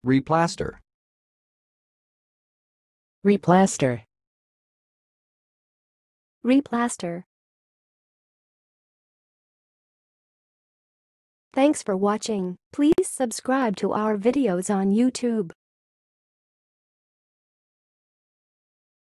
replaster, replaster, replaster. Thanks for watching. Please subscribe to our videos on YouTube.